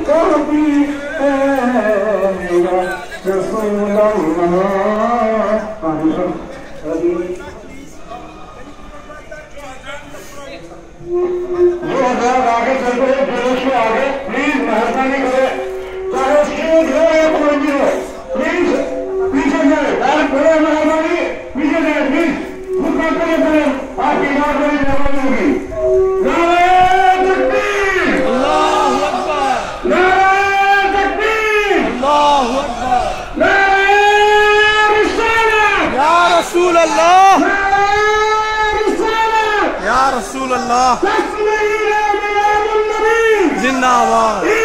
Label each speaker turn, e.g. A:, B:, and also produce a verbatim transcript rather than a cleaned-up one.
A: आगे चलते आगे प्लीज मेहरबानी करे, चाहे स्टेज हो या कोई हो, प्लीज पीछे जाए, करे मेहरबानी पीछे जाए प्लीज, मुद्दा करे करें आपकी बात बड़ी मेहरबानी होगी। नारे तकबीर, अल्लाहु अकबर, नारे तकबीर, अल्लाहु अकबर, नारे रिसालत, या रसूल अल्लाह, नारे रिसालत, या रसूल अल्लाह, जिंदाबाद।